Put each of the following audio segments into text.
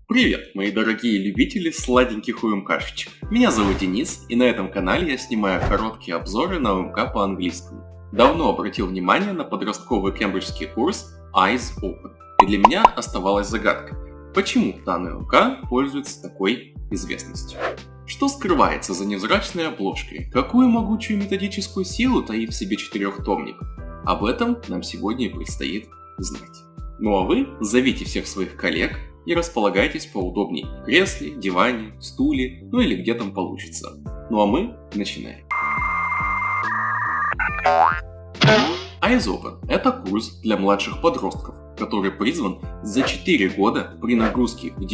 Привет, мои дорогие любители сладеньких УМКшечек. Меня зовут Денис, и на этом канале я снимаю короткие обзоры на УМК по-английскому. Давно обратил внимание на подростковый кембриджский курс Eyes Open, и для меня оставалась загадкой, почему данный УМК пользуется такой известностью. Что скрывается за невзрачной обложкой? Какую могучую методическую силу таит в себе четырехтомник? Об этом нам сегодня и предстоит знать. Ну а вы зовите всех своих коллег и располагайтесь поудобнее в кресле, диване, стуле, ну или где там получится. Ну а мы начинаем. Eyes Open – это курс для младших подростков, который призван за 4 года при нагрузке в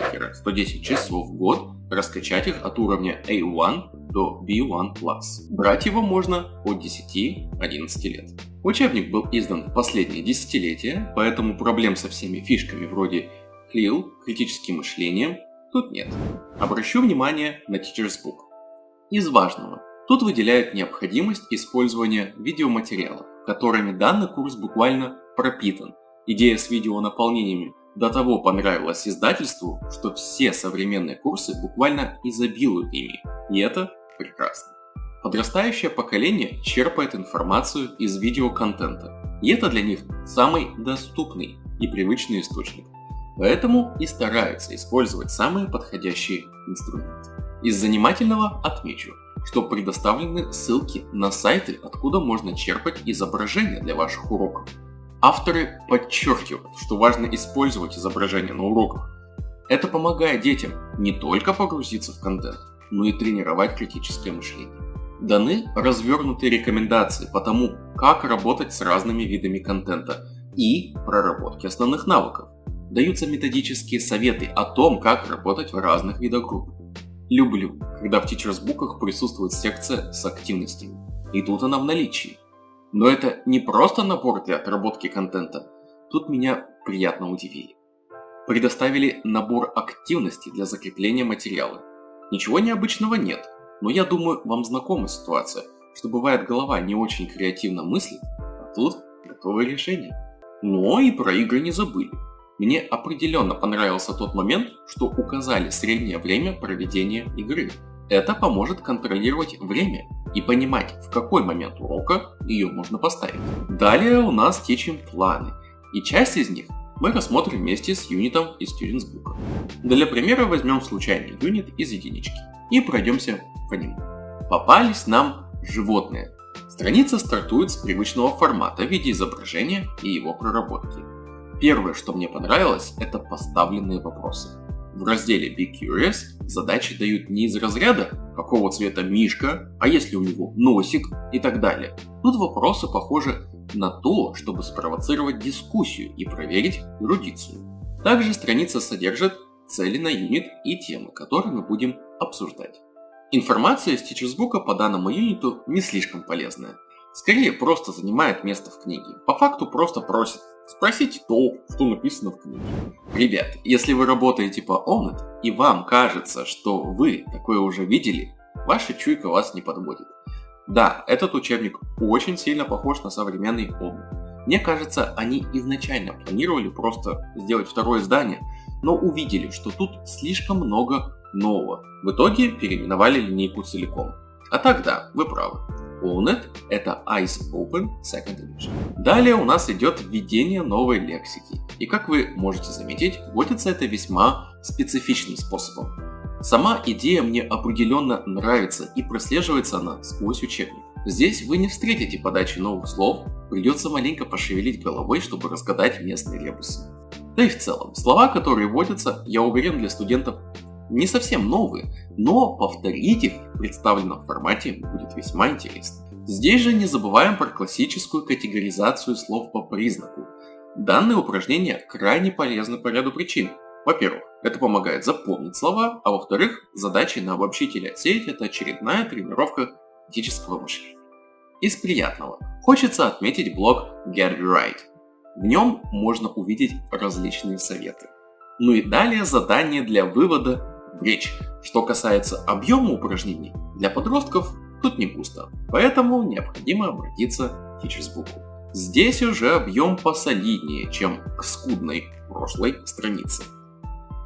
90-110 часов в год раскачать их от уровня A1 до B1+. Брать его можно от 10-11 лет. Учебник был издан в последнее десятилетие, поэтому проблем со всеми фишками вроде CLIL, критическим мышлением, тут нет. Обращу внимание на Teacher's Book. Из важного. Тут выделяют необходимость использования видеоматериалов, которыми данный курс буквально пропитан. Идея с видеонаполнениями до того понравилась издательству, что все современные курсы буквально изобилуют ими. И это прекрасно. Подрастающее поколение черпает информацию из видеоконтента. И это для них самый доступный и привычный источник. Поэтому и стараются использовать самые подходящие инструменты. Из занимательного отмечу, что предоставлены ссылки на сайты, откуда можно черпать изображения для ваших уроков. Авторы подчеркивают, что важно использовать изображения на уроках. Это помогает детям не только погрузиться в контент, но и тренировать критическое мышление. Даны развернутые рекомендации по тому, как работать с разными видами контента и проработки основных навыков. Даются методические советы о том, как работать в разных видах групп. Люблю, когда в Teacher's Book'ах присутствует секция с активностями, и тут она в наличии. Но это не просто набор для отработки контента, тут меня приятно удивили. Предоставили набор активностей для закрепления материала. Ничего необычного нет, но я думаю, вам знакома ситуация, что бывает голова не очень креативно мыслит, а тут готовое решение. Но и про игры не забыли. Мне определенно понравился тот момент, что указали среднее время проведения игры. Это поможет контролировать время и понимать, в какой момент урока ее можно поставить. Далее у нас течем планы, и часть из них мы рассмотрим вместе с юнитом из Students Book. Для примера возьмем случайный юнит из единички и пройдемся по нему. Попались нам животные. Страница стартует с привычного формата в виде изображения и его проработки. Первое, что мне понравилось, это поставленные вопросы. В разделе Be Curious задачи дают не из разряда какого цвета мишка, а если у него носик и так далее. Тут вопросы похожи на то, чтобы спровоцировать дискуссию и проверить эрудицию. Также страница содержит цели на юнит и темы, которые мы будем обсуждать. Информация из Teacher's Book'а по данному юниту не слишком полезная. Скорее просто занимает место в книге. По факту просто просит: спросите то, что написано в книге. Ребят, если вы работаете по Own It и вам кажется, что вы такое уже видели, ваша чуйка вас не подводит. Да, этот учебник очень сильно похож на современный Own It. Мне кажется, они изначально планировали просто сделать второе издание, но увидели, что тут слишком много нового. В итоге переименовали линейку целиком. А так да, вы правы. Own It – это Eyes Open Second Edition. Далее у нас идет введение новой лексики. И как вы можете заметить, вводится это весьма специфичным способом. Сама идея мне определенно нравится и прослеживается она сквозь учебник. Здесь вы не встретите подачи новых слов, придется маленько пошевелить головой, чтобы разгадать местные ребусы. Да и в целом, слова, которые вводятся, я уверен, для студентов не совсем новые, но повторить их в представленном формате будет весьма интересно. Здесь же не забываем про классическую категоризацию слов по признаку. Данное упражнение крайне полезно по ряду причин. Во-первых, это помогает запомнить слова, а во-вторых, задачи на обобщителе отсеять – это очередная тренировка критического мышления. Из приятного хочется отметить блог Get It Right. В нем можно увидеть различные советы. Ну и далее задание для вывода в речь. Что касается объема упражнений, для подростков тут не густо, поэтому необходимо обратиться к Teacher's Book'у. Здесь уже объем посолиднее, чем к скудной прошлой странице.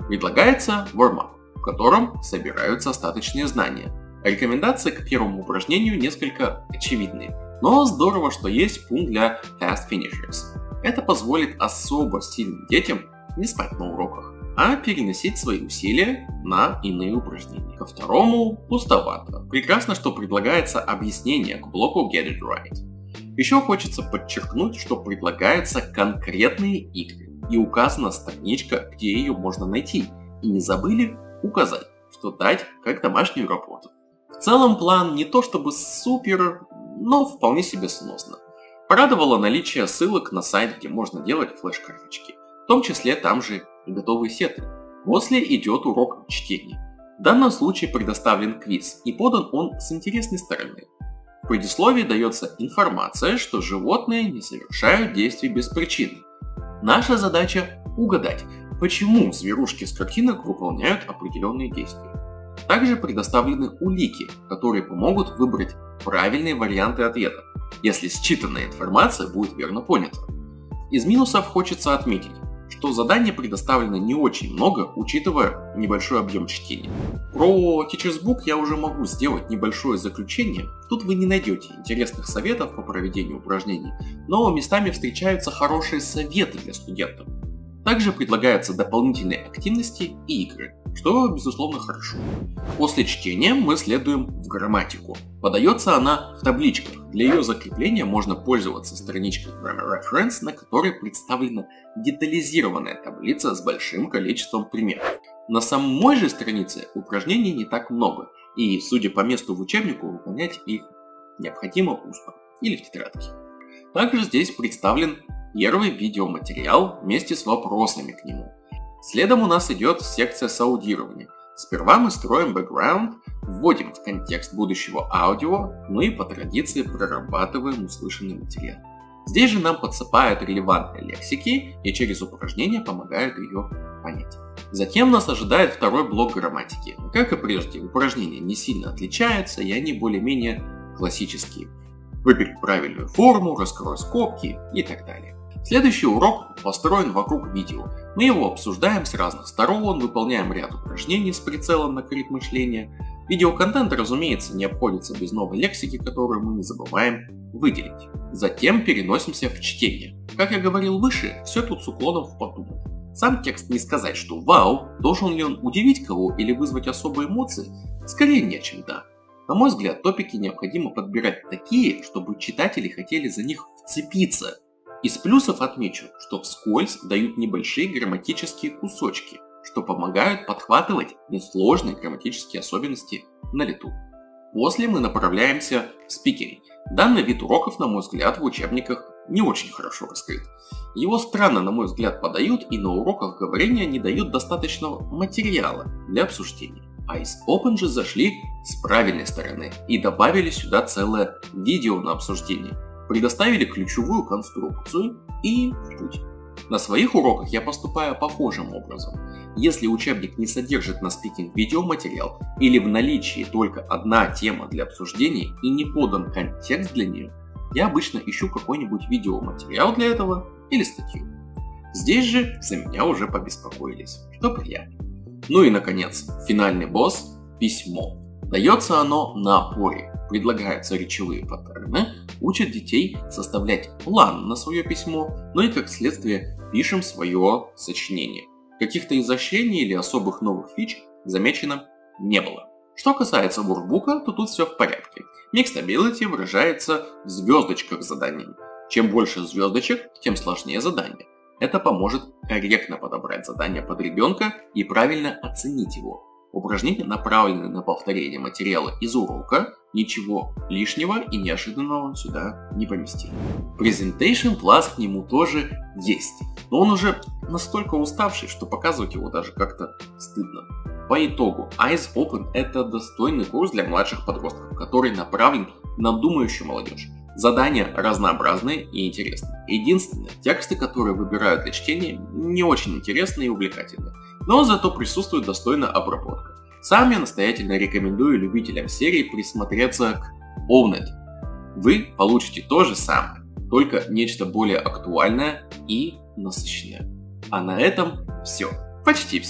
Предлагается warm-up, в котором собираются остаточные знания. Рекомендации к первому упражнению несколько очевидные, но здорово, что есть пункт для fast finishers. Это позволит особо сильным детям не спать на уроках, а переносить свои усилия на иные упражнения. Ко второму пустовато. Прекрасно, что предлагается объяснение к блоку Get It Right. Еще хочется подчеркнуть, что предлагаются конкретные игры и указана страничка, где ее можно найти. И не забыли указать, что дать как домашнюю работу. В целом план не то чтобы супер, но вполне себе сносно. Порадовало наличие ссылок на сайт, где можно делать флеш-карточки. В том числе там же и готовые сеты. После идет урок чтения. В данном случае предоставлен квиз, и подан он с интересной стороны. В предисловии дается информация, что животные не совершают действий без причины. Наша задача угадать, почему зверушки с картинок выполняют определенные действия. Также предоставлены улики, которые помогут выбрать правильные варианты ответа, если считанная информация будет верно понята. Из минусов хочется отметить, что заданий предоставлено не очень много, учитывая небольшой объем чтения. Про Teacher's Book я уже могу сделать небольшое заключение. Тут вы не найдете интересных советов по проведению упражнений, но местами встречаются хорошие советы для студентов. Также предлагаются дополнительные активности и игры, что безусловно хорошо. После чтения мы следуем в грамматику. Подается она в табличках. Для ее закрепления можно пользоваться страничкой Grammar Reference, на которой представлена детализированная таблица с большим количеством примеров. На самой же странице упражнений не так много, и, судя по месту в учебнику, выполнять их необходимо устно или в тетрадке. Также здесь представлен первый видеоматериал вместе с вопросами к нему. Следом у нас идет секция с аудированием. Сперва мы строим бэкграунд, вводим в контекст будущего аудио, ну и по традиции прорабатываем услышанный материал. Здесь же нам подсыпают релевантные лексики и через упражнения помогают ее понять. Затем нас ожидает второй блок грамматики. Как и прежде, упражнения не сильно отличаются, и они более-менее классические. Выбери правильную форму, раскрой скобки и так далее. Следующий урок построен вокруг видео. Мы его обсуждаем с разных сторон, выполняем ряд упражнений с прицелом на крит мышления. Видеоконтент, разумеется, не обходится без новой лексики, которую мы не забываем выделить. Затем переносимся в чтение. Как я говорил выше, все тут с уклоном в подумать. Сам текст не сказать, что вау, должен ли он удивить кого или вызвать особые эмоции, скорее нет, чем да. На мой взгляд, топики необходимо подбирать такие, чтобы читатели хотели за них вцепиться. Из плюсов отмечу, что вскользь дают небольшие грамматические кусочки, что помогают подхватывать несложные грамматические особенности на лету. После мы направляемся в спикинг. Данный вид уроков, на мой взгляд, в учебниках не очень хорошо раскрыт. Его странно, на мой взгляд, подают, и на уроках говорения не дают достаточного материала для обсуждения. А из Open же зашли с правильной стороны и добавили сюда целое видео на обсуждение. Предоставили ключевую конструкцию и в путь. На своих уроках я поступаю похожим образом. Если учебник не содержит на спикинг видеоматериал или в наличии только одна тема для обсуждения и не подан контекст для нее, я обычно ищу какой-нибудь видеоматериал для этого или статью. Здесь же за меня уже побеспокоились, что приятно. Ну и наконец, финальный босс – письмо. Дается оно на опоре. Предлагаются речевые паттерны, учат детей составлять план на свое письмо, ну и как следствие пишем свое сочинение. Каких-то изощрений или особых новых фич замечено не было. Что касается воркбука, то тут все в порядке. Mixed Ability выражается в звездочках заданий. Чем больше звездочек, тем сложнее задание. Это поможет корректно подобрать задание под ребенка и правильно оценить его. Упражнения направлены на повторение материала из урока, ничего лишнего и неожиданного сюда не поместили. Presentation Plus к нему тоже есть, но он уже настолько уставший, что показывать его даже как-то стыдно. По итогу, Eyes Open – это достойный курс для младших подростков, который направлен на думающую молодежь. Задания разнообразные и интересные. Единственное, тексты, которые выбирают для чтения, не очень интересные и увлекательные, но зато присутствует достойная обработка. Сам я настоятельно рекомендую любителям серии присмотреться к Own It. Вы получите то же самое, только нечто более актуальное и насыщенное. А на этом все. Почти все.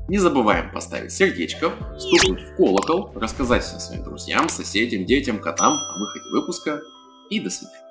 Не забываем поставить сердечко, стукнуть в колокол, рассказать всем своим друзьям, соседям, детям, котам о выходе выпуска. И до свидания.